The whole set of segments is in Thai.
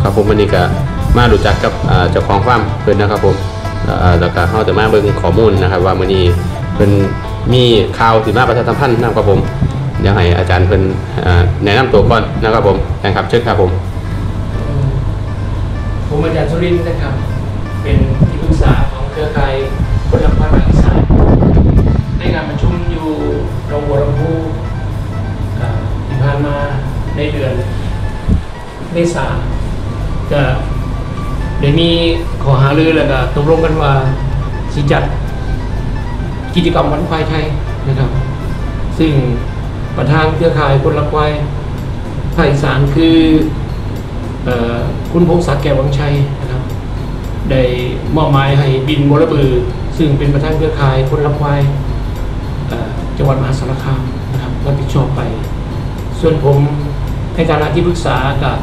ครับผมวันนี้ก็มารู้จักกับเจ้าของฟาร์มเพิ่นนะครับผมแล้วก็เฮาจะมาเบิ่งข้อมูลนะครับว่ามื้อนี้เพิ่นมีข่าวสิมาประชาสัมพันธ์นะครับผมเดี๋ยวให้อาจารย์เพิ่นแนะนำตัวก่อนนะครับผมนะครับเชิญครับผมอาจารย์สุรินทร์นะครับเป็นที่ปรึกษาของเครือข่ายคนรักภาคอีสานในงานประชุมอยู่หนองบัวลำพูที่ผ่านมาในเดือนเมษายนก็ได้มีขอหารือแล้วก็ตกลงกันว่าสิจัดกิจกรรมวันควายไทยนะครับซึ่งประธานเครือข่ายคนรักควายภาคอีสานคือคุณพงศักดิ์แก้ววังชัยนะครับได้มอบหมายให้บินมรบือซึ่งเป็นประธานเครือข่ายคนรักควายจังหวัดมหาสารคามนะครับรับผิดชอบไปส่วนผมในฐานะที่ปรึกษากับ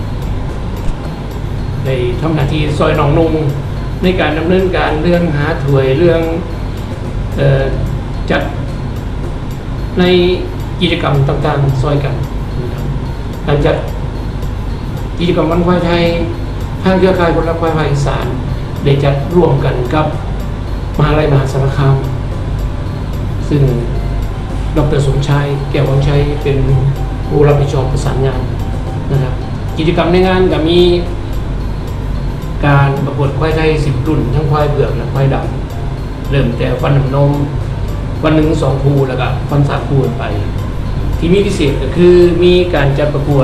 ได้ทำหน้าที่ซอยหนองนุ่งในการดำเนินการเรื่องหาถ้วยเรื่องจัดในกิจกรรมต่างๆซอยกันนะครับการจัดกิจกรรมวันควายไทยทางเครือข่ายคนรักควายภาคอีสานได้จัดร่วมกันกับมหาวิทยาลัยมหาสารคามซึ่งดร.สมชายแก้ววังชัยเป็นผู้รับผิดชอบประสานงานนะครับกิจกรรมในงานก็มีการประกวดควายไทย10 รุ่นทั้งควายเผือกและควายดำเริ่มแต่ฟันน้ำนมวันหนึ่ง2 คู่แล้วก็ฟัน3 คู่ไปที่มีพิเศษก็คือมีการจัดประกวด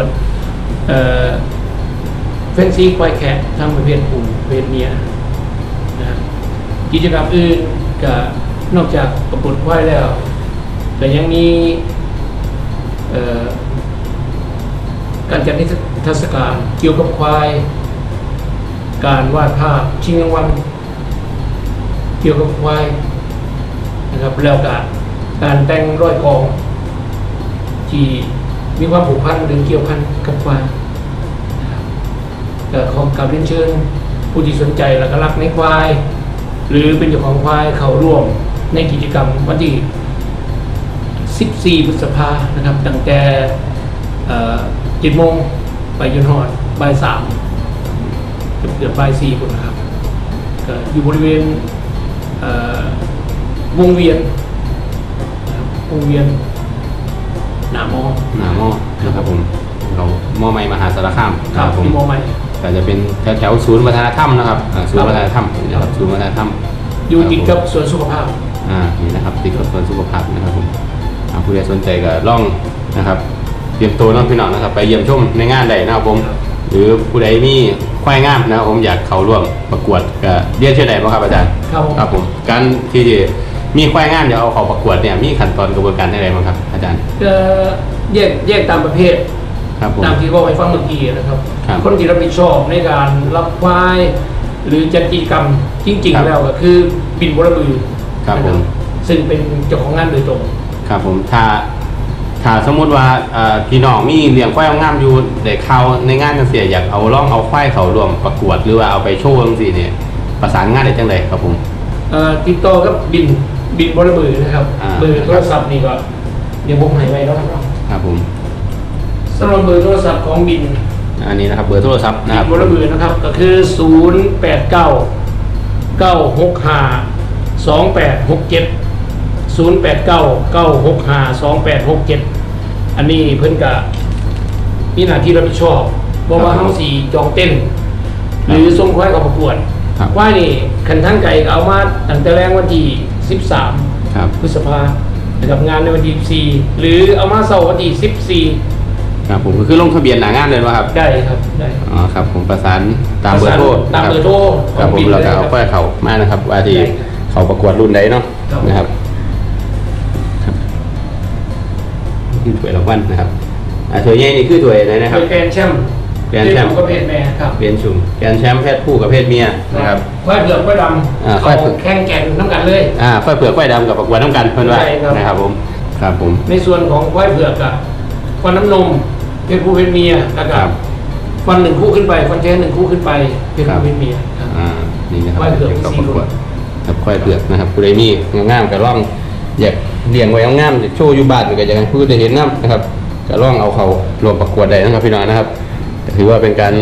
แฟนซีควายแขกทั้งประเภทผู้ประเภทเมียนะครับกิจกรรมอื่นก็นอกจากประกวดควายแล้วแต่ยังมีการจัดนิทรรศการเกี่ยวกับควายการวาดภาพชิงรางวัลเกี่ยวกับควายนะครับแล้วก็การแต่งร้อยกองที่มีความผูกพันหรือเกี่ยวพันกับควายนะครับแต่ขอกราบเรียนเชิญผู้ที่สนใจและก็รักในควายหรือเป็นเจ้าของควายเข้าร่วมในกิจกรรมวันที่14 พฤษภาคมนะครับตั้งแต่7 โมงไปจนถึงบ่าย 3เกือบบ่าย 4คนนะครับก็อยู่บริเวณวงเวียนหน้ามอนะครับผมเรามอใหม่มหาสารคามครับผมมอใหม่ก็จะเป็นแถวศูนย์วัฒนธรรมนะครับศูนย์วัฒนธรรมนะครับศูนย์วัฒนธรรมอยู่ติดกับสวนสุขภาพนี่นะครับติดกับสวนสุขภาพนะครับผมผู้ใดสนใจก็ล่องนะครับเตรียมตัวน้องพี่น้องนะครับไปเยี่ยมชมในงานใดนะครับผมหรือผู้ใดมีควายงามนะครับผมอยากเข้าร่วมประกวดก็เรียนเชิญได้บ้างครับอาจารย์ครับผมการที่มีควายงามเดี๋ยวเอาเข้าประกวดเนี่ยมีขั้นตอนกระบวนการอะไรบ้างครับอาจารย์แยกตามประเภทตามที่บอกให้ฟังเมื่อกี้นะครับคนที่รับผิดชอบในการรับควายหรือจัดกิจกรรมจริงๆแล้วก็คือบินมรบือครับผมซึ่งเป็นเจ้าของงานโดยตรงครับผมถ้าสมมติว่าพี่น้องมีเลี้ยงควายงามอยู่ได้เข้าในงานเกษตรอยากเอาล่องเอาควายเขาร่วมประกวดหรือว่าเอาไปโชว์จังซี่เนี่ยประสานงานได้จังไดครับผมติดต่อกับบินบรบือนะครับเบอร์โทรศัพท์นี่ก็เดี๋ยวผมให้ไว้แล้วครับผมสำหรับเบอร์โทรศัพท์ของบินอันนี้นะครับเบอร์โทรศัพท์นะครับบรบือนะครับก็คือ08996528670899652867อันนี้เพิ่นกะมีหน้าที่รับผิดชอบบอกว่าทั้ง4จองเต้นหรือส่งควายเข้าประกวดควายนี่คันทั้งไก่เอามาตั้งแต่แรงวันที่13 พฤษภาคมนะครับงานในวันที่14หรือเอามาเสาร์วันที่14 ครับผมก็คือลงทะเบียนหน้างานเลยว่าครับได้ครับได้ครับผมประสานตามเบอร์โทรครับผมเราจะเอาควายเขามานะครับว่าที่เขาประกวดรุ่นใดเนาะนะครับคือถ้วยรางวัลนะครับถ้วยใหญ่นี่คือถ้วยไหนนะครับแกรนแชมป์กับเพศแม่ครับเปลี่ยนชุ่มแกนแชมป์เพศผู้กับเพศเมียนะครับควายเผือกควายดำเขาแข่งแก่งน้ำกันเลยควายเผือกควายดำกับประกวดน้ำกันเพื่อนว่านะครับผมในส่วนของควายเผือกกับฟันน้ำนมเพศผู้เพศเมียนะครับฟัน1 คู่ขึ้นไปฟันแท้1 คู่ขึ้นไปเพศผู้เพศเมียนี่นะครับควายเผือกกับประกวดครับควายเผือกนะครับผู้ใดมีงามกับร่องอยากเลี้ยงไว้งามจะโชว์อยู่บ้านก็อยากให้ผู้ได้เห็นน้ำนะครับก็ร่องเอาเขารวมประกวดได้นะครับพี่น้องนะครับถือว่าเป็นการ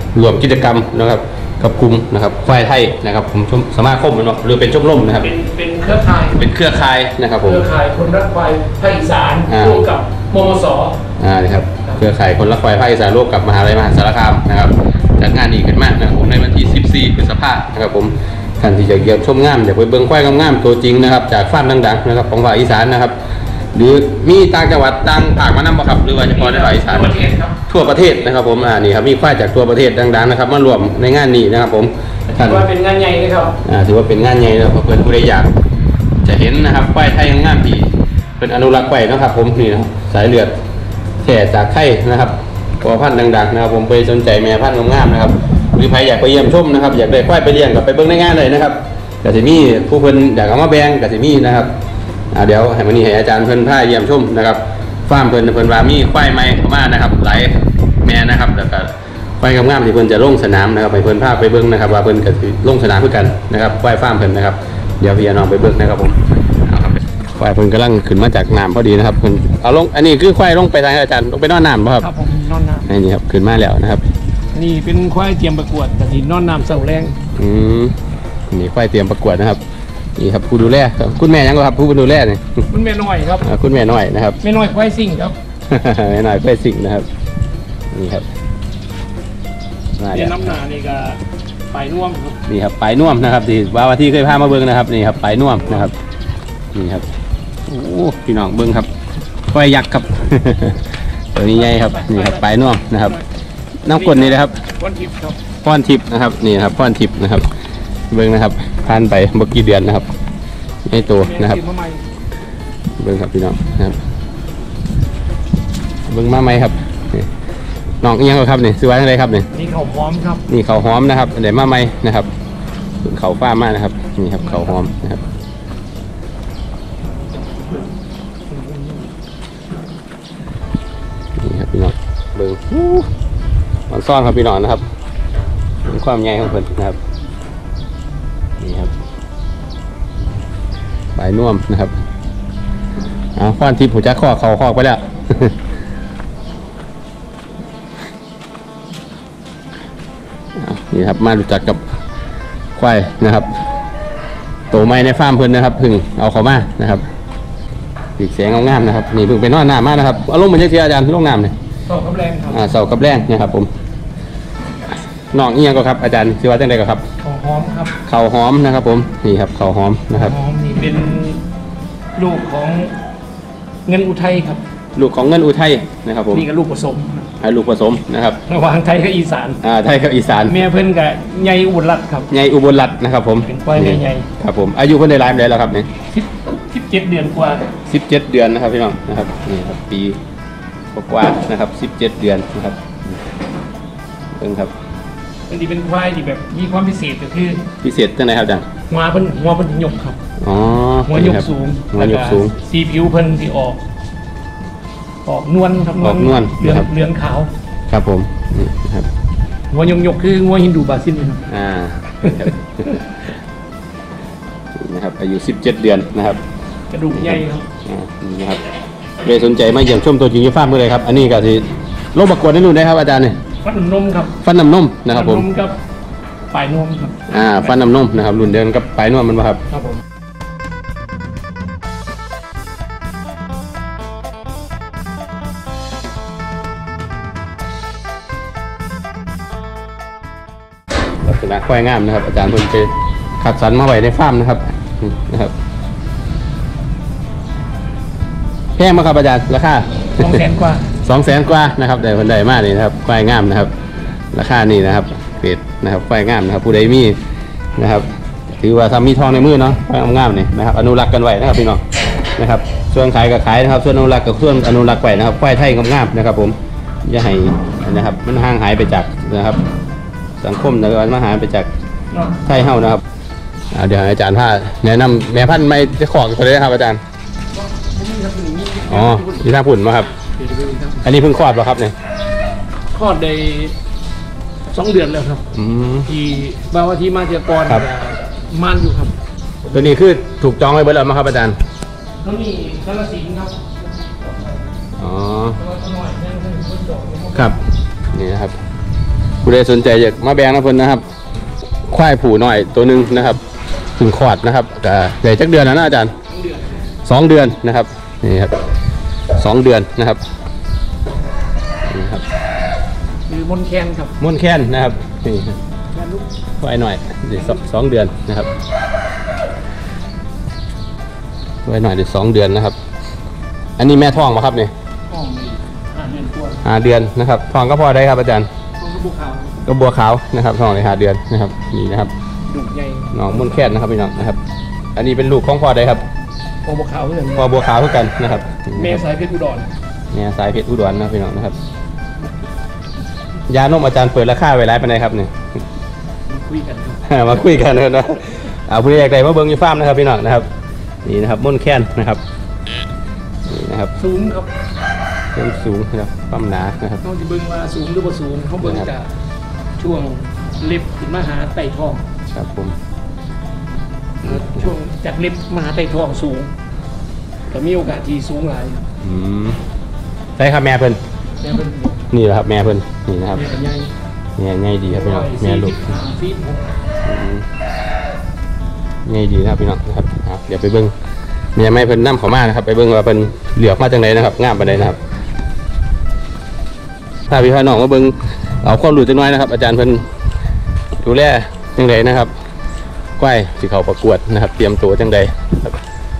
รวมกิจกรรมนะครับกับกลุ่มนะครับควายไทยนะครับผมสมาคมหรือเป็นชมรมนะครับเป็นเครือข่ายนะครับผมเครือข่ายคนรักควายภาคอีสานร่วมกับมมส. นะครับเครือข่ายคนรักควายภาคอีสานร่วมกับมหาวิทยาลัยมหาสารคามนะครับจัดงานนี้ขึ้นมานะครับผมในวันที่14 พฤษภาคมนะครับผมท่านที่จะเยี่ยมชมงามอยากไปเบิ่งควายงามๆตัวจริงนะครับจากฟาร์มดังๆนะครับของภาคอีสานนะครับหรือมีต่างจังหวัดต่างภาคมานำบ่ครับหรือว่าเฉพาะในภาคอีสานทั่วประเทศนะครับผมนี่ครับมีควายจากทั่วประเทศดังๆนะครับมารวมในงานนี้นะครับผมถือว่าเป็นงานใหญ่นะครับถือว่าเป็นงานใหญ่นะครับเพื่อนผู้ใดอยากจะเห็นนะครับควายไทยงามๆที่เป็นอนุรักษ์ไว้นะครับผมนี่นะครับสายเลือดแท้จากไข่นะครับพอพันธุ์ดังๆนะครับผมไปสนใจแม่พันธุ์งามๆนะครับหรือใครอยากไปเยี่ยมชมนะครับอยากได้ควายไปเลี้ยงก็ไปเบิ่งในงานเลยนะครับกสิมีผู้เพิ่นอยากเอามาแบ่งกสิมีนะครับเดี๋ยวให้วันนี้ให้อาจารย์เพิ่นพาเยี่ยมชมนะครับฟาร์มเพิ่นว่ามีควายใหม่เข้ามานะครับหลายแม่นะครับแล้วก็ควายงามๆที่เพิ่นจะลงสนามนะครับให้เพิ่นพาไปเบิ่งนะครับว่าเพิ่นก็สิลงสนามเพื่อกันนะครับควายฟาร์มเพิ่นนะครับเดี๋ยวพี่น้องไปเบิ่งนะครับผมควายเพิ่นกำลังขึ้นมาจากน้ำพอดีนะครับเพิ่นเอาลงอันนี้คือควายลงไปทางอาจารย์ลงไปนอนน้ำป่ะครับครับผมนอนน้ำนี่ครับขึ้นมาแล้วนะครับนี่เป็นควายเตรียมประกวดแต่ที่นอนน้ำเสาแรงนี่ควายเตรียมประกวดนะครับนี่ครับผู้ดูแลคุณแม่ยังครับผู้ดูแลนี่คุณแม่น้อยครับคุณแม่น้อยนะครับแม่น้อยควายสิ่งครับแม่น้อยควายสิ่งนะครับนี่ครับนี่น้ำหนานี่ก็ปลายน่วมครับนี่ครับปลายน่วมนะครับที่ว่าที่เคยพามาเบิ้งนะครับนี่ครับปลายน่วมนะครับนี่ครับโอ้พี่น้องเบิ้งครับควายยักษ์ครับตัวนี้ใหญ่ครับนี่ครับปลายน่วมนะครับน้ำกลนี่นะครับพรทิพย์ครับพรทิพย์นะครับนี่ครับพรทิพย์นะครับเบิ้งนะครับผ่านไปเมื่อกี้เดือนนะครับให้ตัวนะครับเบิ้งครับพี่น้องนะครับเบิ้งมาไหมครับน้องเอียงครับนี่ซื้อไว้อะไรครับนี่เขาหอมครับนี่เขาหอมนะครับเดี๋ยวมาไหมนะครับเขาฟ้ามากนะครับนี่ครับเขาหอมนะครับนี่ครับพี่น้องเบิ้งมันซ่อนครับพี่น้องนะครับความใหญ่ของเพิ่นนะครับนี่ครับปลายน่วมนะครับควานทิพย์หัวจักข้อเขาคอกไปแล้วนี่ครับมารู้จักกับควายนะครับโตไม้ในฟาร์มเพิ่นนะครับพึ่งเอาเขามานะครับปีกแสงงามนะครับนี่พึ่งเป็นนอนหน้ามากนะครับอารมณ์เหมือนเชียอาจารย์ลงน้ำเลยเสากับแรงครับเสากับแรงนะครับผมน้องเอียงก็ครับอาจารย์ชื่อว่าจังไดก็ครับเขาหอมครับเขาหอมนะครับผมนี่ครับเขาหอมนะครับหอมนี่เป็นลูกของเงินอุทัยครับลูกของเงินอุทัยนะครับผมนี่ก็ลูกผสมลูกผสมนะครับระหว่างไทยกับอีสานไทยกับอีสานแม่เพิ่นกับใหญ่อุบลรัตน์ครับใหญ่อุบลรัตน์นะครับผมเป็นควายใหญ่ครับผมอายุเพิ่นได้หลายปีแล้วครับนี่ 17 เดือนกว่า 17 เดือนนะครับพี่น้องนะครับนี่ครับปีกว่านะครับ17 เดือนนะครับเพิ่งครับอันนี้เป็นควายที่แบบมีความพิเศษก็คือพิเศษจังไหนครับอาจารย์หัวเพิ่นหยกครับหัวยกสูงหัวยกสูงสีผิวเพิ่นที่ออกนวลครับออกนวลเหลืองขาวครับผมนี่ครับหัวยกคือหัวฮินดูบาซิลครับนะครับอายุ17 เดือนนะครับกระดูกใหญ่ครับนี่ครับเลยสนใจมาเยี่ยมชมตัวจริงที่ฟาร์มเมื่อไรครับอันนี้ก็สิลงประกวดได้นู่นได้ครับอาจารย์เนี่ยฟันน้ำนมครับฟันน้ำนมนะครับผมกับปลายนมครับฟันน้ำนมนะครับรุ่นเดินกับปลายนมมันป่ะครับครับผมลักษณะควายงามนะครับอาจารย์เพิ่นไปคัดสรรมาไว้ในฟาร์มนะครับแพงไหมครับอาจารย์ราคา 200,000 กว่า 200,000 กว่านะครับแต่คนใดมากนี่นะครับควายงามนะครับราคานี่นะครับเกรดนะครับควายงามนะครับผู้ใดมีนะครับถือว่าทำมีทองในมือเนาะควายงามนี่นะครับอนุรักษ์กันไว้นะครับพี่น้องนะครับส่วนขายก็ขายนะครับส่วนอนุรักษ์กับส่วนอนุรักษ์ไว้นะครับควายไทยงามๆนะครับผมอย่าให้นะครับมันห่างหายไปจากนะครับสังคมนะครับมันหายไปจากไทยเฮานะครับเดี๋ยวอาจารย์พาแนะนำแม่พันธุ์ไม่จะขอกตัวเลยครับอาจารย์ที่ท่าพุ่นมาครับอันนี้เพิ่งคลอดป่ะครับเนี่ยคลอดได้2 เดือนแล้วครับที่บ่าวที่มาเทียกรม่านอยู่ครับตัวนี้คือถูกจองไว้เบิดแล้วมั้งครับอาจารย์ตัวนี้กาฬสินธุ์ครับครับนี่นะครับผู้ใดสนใจอยากมาแบ่งนะเพิ่นนะครับควายผูหน่อยตัวหนึ่งนะครับถึงขอดนะครับแต่ใหญ่จักเดือนนะอาจารย์2 เดือนนะครับนี่ครับ2 เดือนนะครับนี่ครับหรือมนแคนครับม่วนแค้นนะครับนี่แคนลูกควายหน่อยเดี๋ยว2 เดือนนะครับควายหน่อยเดี๋ยว2 เดือนนะครับ อันนี้แม่ท้องป่ะครับเนี่ยห้องมีเดือนตัว 5 เดือนนะครับท้องก็พอได้ครับอาจารย์ห้องกระบุกขาวก็บัวขาวนะครับท้องใน5 เดือนนะครับนี่นะครับดุใหญ่น้องม่วนแค้นนะครับพี่น้องนะครับ อันนี้เป็นลูกของพ่อได้ครับห้องบุกขาวเพื่อนพ่อบัวขาวเท่ากันนะครับเมสายเพชรอุดรเนี่ยสายเพชรอุดรนะพี่น้องนะครับ ยานมอาจารย์เปิดราคาไว้ร้ายปานใดครับเนี่ยคุยกันครับมาคุยกันเลยนะเอาผู้ใหญ่ใดมาเบิ้งอยู่ฟาร์มนะครับพี่น้องนะครับนี่นะครับม่วนแค้นนะครับนี่นะครับสูงครับต้นสูงนะครับปั๊มหนานะครับต้องจะเบิ่งว่าสูงหรือบ่สูงเขาเบิ่งจากช่วงเล็บขึ้นมาหาไต่ท้องครับผมช่วงจากเล็บมาหาไต่ท้องสูงแต่มีโอกาสที่สูงหลายครับอืมใช่ครับแม่เพิ่นแม่เป็นนี่แหละครับแม่เพิ่นนี่นะครับแม่ใหญ่เนี่ยง่ายดีครับพี่น้องแม่ลูก 45ฟีตง่ายดีนะครับพี่น้องนะครับเดี๋ยวไปเบิ้งแม่ไม่เพิ่นนำเขามานะครับไปเบิ้งว่าเพิ่นเหลือกมาจากไหนนะครับงามปานใดนะครับถ้าพี่พี่น้องมาเบิ้งเอาความรู้จักหน่อยนะครับ อาจารย์เพิ่นดูแลจังไดนะครับก้อยสิเขาประกวดนะครับ เตรียมตัวจังใดครับ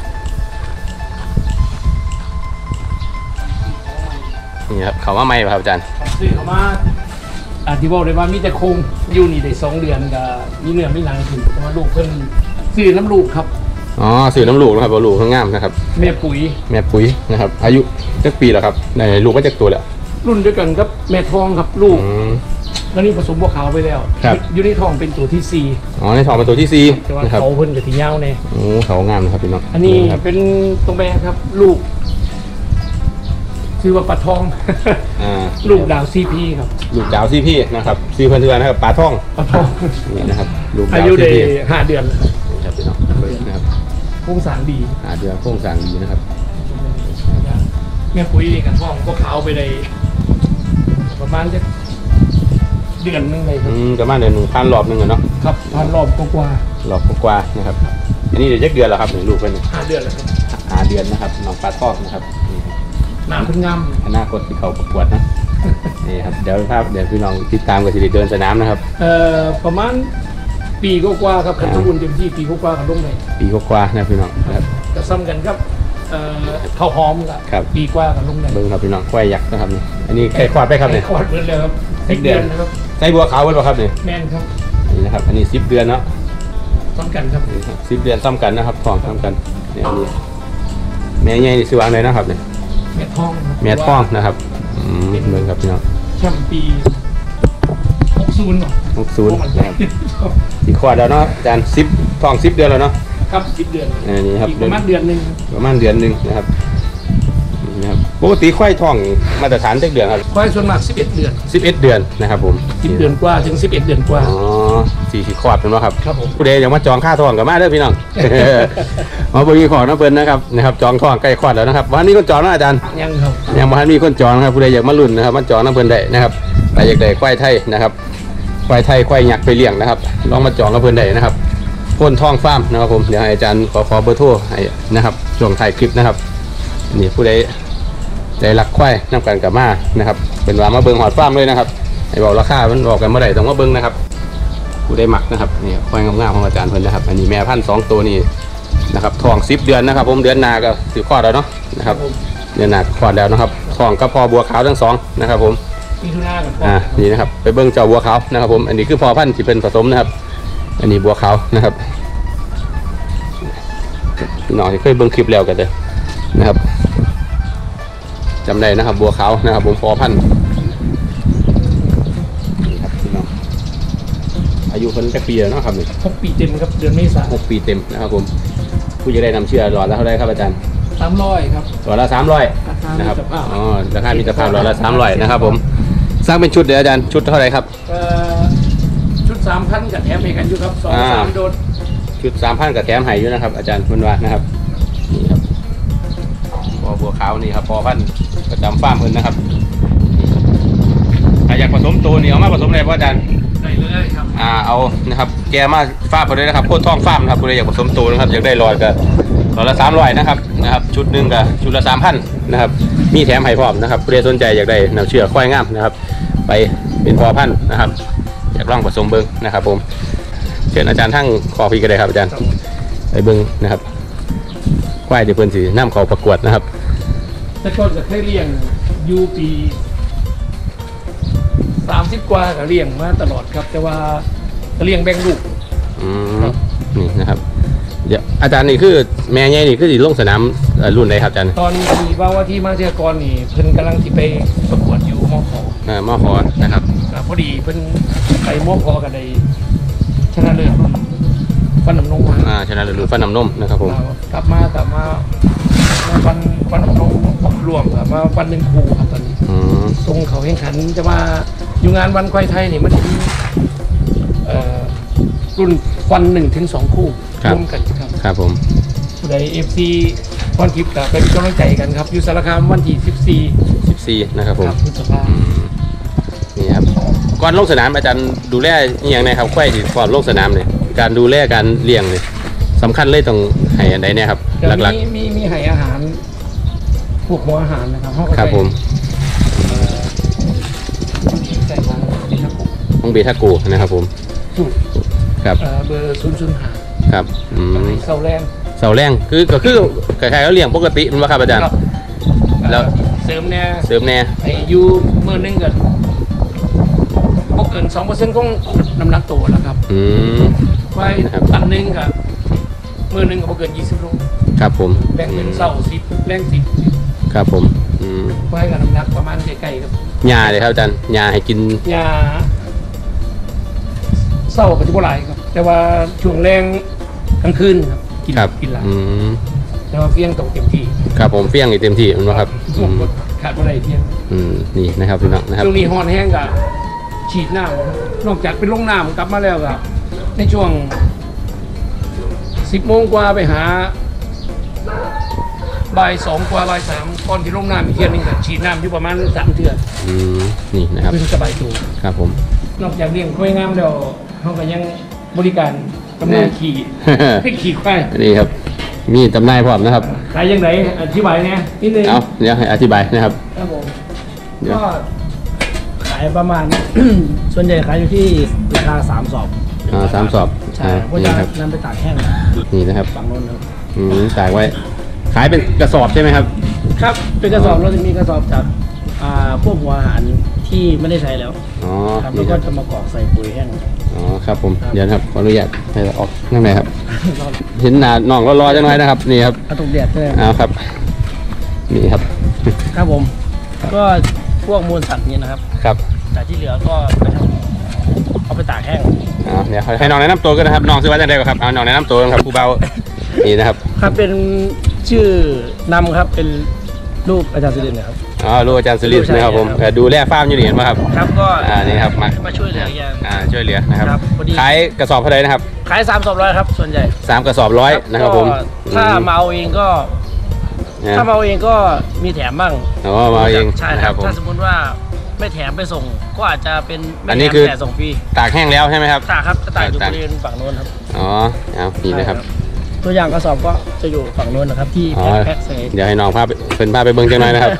นี่ครับเขาว่าไม่ป่ะครับอาจารย์ซื้อเขามาที่บอกเลยว่ามีแต่โครงอยู่นี่ได้2 เดือนกับมีเนื้อมีหนังถึงแต่ว่าลูกเพิ่นซื้อน้ำลูกครับอ๋อสื่อน้ำลูกนะครับลูกข้างงามนะครับแม่ปุ๋ยแม่ปุ๋ยนะครับ อายุจักปีแล้วครับในลูกก็จักตัวแล้วรุ่นเด้วยวกันครับแม่ทองครับลูกอืมแล้วนี่ผสมบัวขาวไปแล้วครับอยู่ในทองเป็นตัวที่อ๋อในทองเป็นตัวที่4 4แต่ว่านะครับเขาเพิ่นกับที่ยาวแน่โอ้เขางามนะครับพี่น้องอันนี้ครับเป็นตัวแม่ครับ ลูกชื่อว่าปลาทองอ่าลูกดาวซีพีครับลูกดาวซีพี่นะครับซีเพื่อนเทือนนะครับปลาท่องปลาทองนี่นะครับลูกอาดาวยุซีได้พี่ 5 เดือนนี่ครับพี่น้องเบิ่งนะครับโครงสร้างดีเดือนโครงสร้างดีนะครับแม่ปุ๋ยนี่กับทองบัวขาวไปได้ประมาณจะเดือนหนึงเลยครับประมาณเดือน1,000 รอบหนึงอะเนาะครับพันรอบกว่ารอบกว่าๆนะครับอันนี้เดี๋ยวจักเดือนแล้วครับนี่ลูกเป็น 5 เดือนแล้วครับเดือนนะครับน้องปลาท่องนะครับนี่ครับหนามเพิ่นงามอนาคตที่เขาประกวดนะนี่ครับเดี๋ยวพี่น้องติดตามกันสิได้เดินสนามนะครับประมาณปีกว่าๆครับขันทุนเต็มที่ปีกว่าๆกับลงเลยปีกว่าๆนะพี่น้องนะครับจะซ้ำกันครับข้าวหอมละครับปีกว่ากับลงเลยเบิ่งครับพี่น้องควายยักษ์นะครับนี่อันนี้ไก่ควาดไปครับเนี่ยขอดเบิดแล้วครับ 10 เดือนนะครับไส้บัวขาวเป็นป่ะครับเนี่ยแม่นครับนี่นะครับอันนี้10 เดือนเนาะซ้ำกันครับ 10 เดือนซ้ำกันนะครับทองซ้ำกันเนี่ยอันนี้แม่ใหญ่นี่สิวางเลยนะครับเนี่ยแม่ทองครับแม่ท้องนะครับเบิ่งครับพี่น้องแชมป์ปี60เนาะ 60นะครับสีขวดแล้วเนาะอาจารย์10ทอง10 เดือนแล้วเนาะครับ10 เดือนนี่ครับอีกประมาณเดือนหนึงประมาณเดือนหนึงนะครับนี่นะครับปกติควายทองมาตรฐานจักเดือนครับควายส่วนมาก11 เดือน 11 เดือนนะครับผม 10 เดือนกว่าถึง11 เดือนกว่าอ๋อสีขวดเป็นป่ะครับครับผมผู้ใดอยากมาจองค่าทองกับมาเด้อพี่น้อง มาบริของน้ำเปิ้นนะครับจองทองใกล้ขวดแล้วนะครับวันนี้คนจองนะอาจารย์ยังครับยังบ่ทันมีคนจองนะครับผู้ใดอยากมาลุ้นนะครับมาจองน้ำเปิ้นได้นะครับใครอยากได้ควายไทยนะครับควายไทยควายหยักไปเลี้ยงนะครับลองมาจองน้ำเปิ้นได้นะครับพ่นทองฟาร์มนะครับผมเดี๋ยวให้อาจารย์ขอเบอร์โทรให้นะครับช่วงถ่ายคลิปนะครับนี่ผู้ใดได้รักควายนํกันกับมานะครับเป็นว่ามาเบิ่งหอดฟาร์มเลยนะครับให้บอกราคามันบอกกันเมื่อไหร่ต้องมาเบิ่งนะครับผู้ใดมักนะครับนี่ควายงามๆของอาจารย์เพิ่นนะครับอันนี้แม่พันธุ์2 ตัวนี่นะครับทอง10 เดือนนะครับผมเดือนหน้าก็สิคลอดแล้วเนาะนะครับ เดือนหน้าคลอดแล้วนะครับทองกับพ่อบัวขาวทั้ง2นะครับผมมีทุนากับพ่อนี่นะครับไปเบิ้งเจ้าบัวขาวนะครับผมอันนี้คือพ่อพันธุ์ที่เป็นผสมนะครับ อันนี้บัวขาวนะครับพี่น้องที่เคยเบิ้งคลิปแล้วกันเลยนะครับจำได้นะครับบัวขาวนะครับผมพ่อพันธุ์นี่ครับพี่น้องอายุคนจักปีแล้วเนาะครับนี่ 6 ปีเต็มครับเดือนเมษายน 6 ปีเต็มนะครับผมผู้จะได้นำเชื่อหลอดละเท่าไรครับอาจารย์ 300ครับหลอดละ300นะครับอ๋อราคามีตรภาพหลอดละ300นะครับผมสร้างเป็นชุดเดี๋ยวอาจารย์ชุดเท่าไรครับชุด 3,000กับแถมให้กันอยู่ครับ2-3 โดนชุด3,000กับแถมไห้อยู่นะครับอาจารย์มันว่านะครับนี่ครับพอบัวขาวนี่ครับพอพันธุ์ประจำฟาร์มเพิ่นนะครับนี่ครับใครอยากากผสมตัวนี่เอามาผสมอะไรพ่ออาจารย์ได้เลยครับเอานะครับแกมาฟาร์มไปเลยนะครับโคตรท่องฟาร์มนะครับคุณอยากผสมตัวนะครับอยากได้ลอยก็ลอยละ300นะครับชุดหนึ่งกับชุดละ3,000นะครับมีแถมให้พร้อมนะครับคุณสนใจอยากได้แนวเชื่อควายงามนะครับไปเป็นพอพันธุ์นะครับอยากลองผสมเบิ้งนะครับผมเชิญอาจารย์ทั้งขอพี่ก็ได้ครับอาจารย์ไปเบิ้งนะครับควายเดี๋ยวเพิ่นสินำเขาประกวดนะครับแต่ก่อนจะเคยเลี้ยงยูปี30 กว่าก็เลี้ยงมาตลอดครับแต่ว่าก็เลี้ยงแบ่งลูกนี่นะครับเดี๋ยวอาจารย์นี่คือแม่ใหญ่นี่คือสิลงสนามรุ่นไหนครับอาจารย์ตอนที่ว่าที่มาเทียกรนี่เพิ่นกำลังที่ไปประกวดอยู่มขมอขอนะครับพอดีเพิ่นไปมขกันได้ชนะเลิศฟันน้ำนมมาชนะเลิศรุ่นฟันน้ำนมนะครับผมกลับมาฟันน้ำนมรวมครับมาวันหนึ่งครูครับตอนนี้ทรงเขาแข่งขันจะมาอยู่งานวันควายไทยนี่มันจะมีรุ่นฟัน1-2 คู่ร่วมกันครับครับผมผู้ใด FC พรทิพย์ก็เป็นกำลังใจกันครับอยู่สารคามวันที่ 14นะครับผมพฤษภาคมนี่ครับก่อนลงสนามอาจารย์ดูแลอย่างไรครับควายที่ก่อนลงสนามเนี่ยการดูแลการเลี้ยงเนี่ยสำคัญเลยต้องให้อันใดเนี่ยครับหลักๆมีให้อาหารพวกหัวอาหารนะครับครับผมใส่ของเบทาโกนะครับผมครับเบอร์005 ครับเสาแรงก็คือคล้ายๆเขาเลี้ยงปกติมันว่าครับอาจารย์แล้วเสริมแน่ให้อยู่มือนึงกันบ่เกิน 2% ของน้ำหนักตัวนะครับไว้ตันนึงครับมือนึงก็บ่เกิน20 โลครับผมแบ่งเป็นเสา10แรง10 ครับผมไว้กับน้ำหนักประมาณใกล้ๆครับยาเลยครับอาจารย์ยาให้กินยาเศร้าก็จะบ่หลายครับแต่ว่าช่วงแรงกลางคืนครับกินหลายแต่ว่าเฟี้ยงตกเต็มที่ครับผมเฟี้ยงเต็มที่มันว่าครับขาดบ่ได้เที่ยงนี่นะครับพี่น้องนะครับช่วงนี้ฮอนแห้งกับฉีดน้ำนอกจากเป็นลงน้ำกลับมาแล้วครับในช่วง10 โมงกว่าไปหาบ่าย2 กว่าบ่าย3ก่อนที่ลงน้ำอีกเที่ยนึงก็ฉีดน้ำอยู่ประมาณ3 เดือนนี่นะครับสบายตัวครับผมนอกจากเลี้ยงควายงามแล้วเขาก็ยังบริการกำลังขี่ให้ขี่ควายนี่ครับมีจำหน่ายพร้อมนะครับขายยังไงอธิบายเนี่ยนิดนึงเดี๋ยวให้อธิบายนะครับครับผมก็ขายประมาณ ส่วนใหญ่ขายอยู่ที่ราคา3 สอบ 3 สอบใช่เพราะจะนำไปตากแห้งนี่นะครับฝั่งโน้นครับตากไว้ขายเป็นกระสอบใช่ไหมครับครับเป็นกระสอบเราจะมีกระสอบจากพวกหัวอาหารที่ไม่ได้ใช้แล้วครับแล้วก็จะมากรอกใส่ปุ๋ยแห้งครับผมเดี๋ยวครับขออนุญาตให้ออกนั่งไหนครับเห็นหน้าน้องรอๆจังเลยนะครับนี่ครับกระตุกแดดใช่ไหมครับนี่ครับครับผมก็พวกมูลสัตว์นี่นะครับครับแต่ที่เหลือก็ไปทำเอาไปตากแห้งเดี๋ยวให้น้องแนะนำตัวกันนะครับน้องชื่อว่าจังได๋ครับน้องแนะนำตัวครับครูเบานี่นะครับครับเป็นชื่อนำครับเป็นลูกอาจารย์สุรินทร์นะครับลูกอาจารย์สุรินทร์นะครับผมดูแลฟาร์มอยู่นี่เห็นไหมครับครับก็นี่ครับมาช่วยเหลืออย่างช่วยเหลือนะครับขายกระสอบเท่าไหร่นะครับขาย3 สอบ100ครับส่วนใหญ่ 3 กระสอบ100นะครับผมถ้ามาเอาเองก็มีแถมบ้างมาเองใช่ครับถ้าสมมติว่าไม่แถมไปส่งก็อาจจะเป็นอันนี้คือแต่ส่งฟรีตากแห้งแล้วใช่ไหมครับตากครับตากอยู่บริเวณฝั่งโน้นครับนี่นะครับตัวอย่างกระสอบก็จะอยู่ฝั่งโน้นนะครับที่แพ็คใส่เดี๋ยวให้น้องพาไปเบิ้งจังหน่อยนะครับ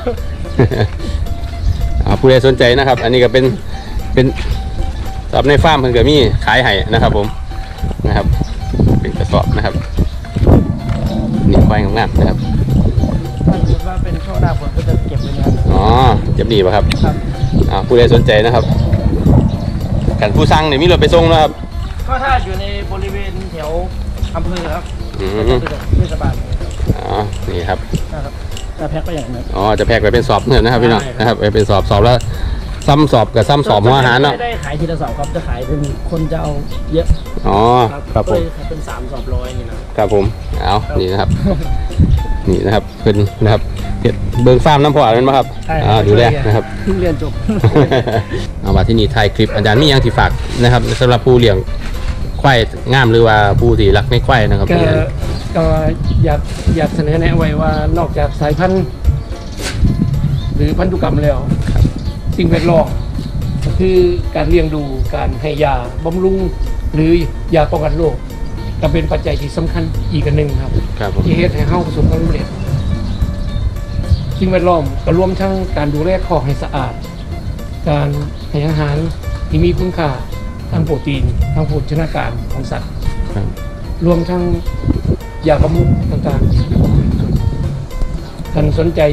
ผู้ใดสนใจนะครับอันนี้ก็เป็นสอบในฟาร์มเพิ่นก็มีขายให้นะครับผมนะครับเป็นกระสอบนะครับนี่ควายงามๆนะครับถ้าสมมติว่าเป็นช่วงหน้าฝนก็จะเก็บไว้นะครับเก็บดีป่ะครับครับผู้ใดสนใจนะครับการผู้สั่งเนี่ยมีรถไปส่งนะครับก็ถ้าอยู่ในบริเวณแถวอำเภอครับเทศบาลนี่ครับจะแพ็คไปอย่างนั้นจะแพ็คไปเป็นสอบเนี่ยนะครับพี่น้องนะครับไปเป็นสอบแล้วซ้ำสอบกับซ้ำสอบหัวอาหารเนาะไม่ได้ขายทีละสอบครับจะขายเป็นคนจะเอาเยอะครับผมเป็น3 สอบ100นี่นะครับผมนี่นะครับนี่นะครับเป็นนะครับเบิ้งฟาร์มน้ำพออะไรมั้งครับดูแลนะครับเรียนจบเอามาที่นี่ถ่ายคลิปอาจารย์มียังที่ฝากนะครับสำหรับผู้เลี้ยงควายงามหรือว่าผู้ที่รักในควายนะครับก็อยากเสนอแนะไว้ว่านอกจากสายพันธุ์หรือพันธุกรรมแล้วสิ่งแวดล้อมก็คือการเลี้ยงดูการให้ยาบำรุงหรือยาป้องกันโรคก็เป็นปัจจัยที่สำคัญอีกอันหนึ่งครับครับผมที่เฮ็ดให้เฮาประสบความสำเร็จสิ่งแวดล้อมก็รวมทั้งการดูแลคอกให้สะอาด การให้อาหารที่มีคุณค่าทางโปรตีนทางโภชนาการของสัตว์ครับรวมทั้งยาบำรุงต่างๆท่านสนใจ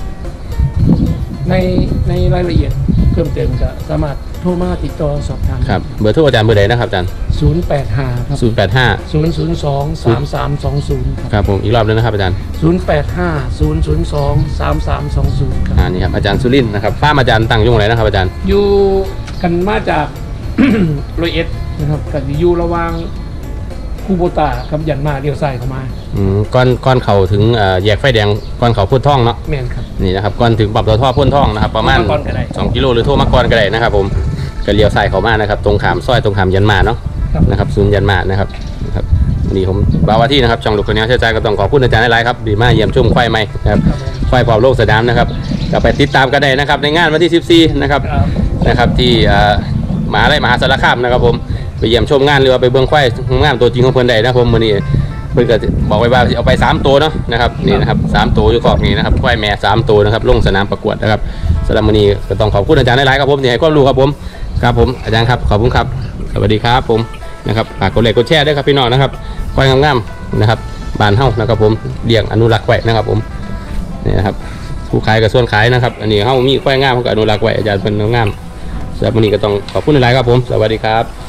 ในรายละเอียดเพิ่มเติมก็สามารถโทรมาติดต่อสอบถามครับเบอร์โทรอาจารย์เบอร์ใดนะครับอาจารย์ 085ครับ 085 002 3320 ครับผมอีกรอบนึงนะครับอาจารย์ 085 002 3320 ครับนี่ครับอาจารย์สุรินทร์นะครับฟ้าร์มอาจารย์ตั้งอยุ่งอะไรนะครับอาจารย์อยู่กันมาจาก 101นะครับกันอยู่ระหว่างคูโบตากับยันมาเลี้ยวซ้ายเข้ามาก้อนเขาถึงแยกไฟแดงก้อนเขาพ่นท่องเนาะแม่นครับนี่นะครับก่อนถึงปรับตัวท่อพ่นท่องนะครับประมาณโทรมาก่อนก็ได้ 2 กิโลหรือโทรมาก่อนก็ได้นะครับผมก็เลี้ยวซ้ายเขามานะครับตรงขามซอยตรงขามยันมาเนาะครับนะครับศูนย์ยันมานะครับวันนี้ผมบาวาที่นะครับช่องลูกคนนี้เชื่อใจก็ต้องขอบคุณอาจารย์หลายๆครับดีมากเยี่ยมชมควายใหม่นะครับควายพร้อมโลกสนามนะครับก็ไปติดตามกันได้นะครับในงานวันที่14นะครับครับนะครับที่มหาลัยมหาสารคามนะครับผมไปเยี่ยมชมงานหรือว่าไปเบิ่งควายงานตัวจริงของเพิ่นได้นะครับผมมื้อนี้เพิ่นก็บอกไว้ว่าเอาไป3ตัวเนาะนะครับนี่นะครับ3ตัวอยู่กอกนี้นะครับควายแม่3ตัวนะครับลงสนามประกวดนะครับสำหรับมื้อนี้ก็ต้องขอบคุณอาจารย์หลายๆครับผมที่ให้ความรู้ครับผมครับผมอาจารย์ครับขอบคุณครับสวัสดีครับผมนะครับฝากกดไลค์กดแชร์ด้วยครับพี่น้องนะครับควายงามๆนะครับบ้านเฮานะครับผมเลี้ยงอนุรักษ์ไว้นะครับผมนี่นะครับผู้ขายกับส่วนขายนะครับอันนี้เฮามีควายงามเฮาก็อนุรักษ์ไว้อาจารย์เพิ่นงามสำหรับมื้อนี้ก็ต้องขอบคุณหลายๆครับผมสวัสดีครับ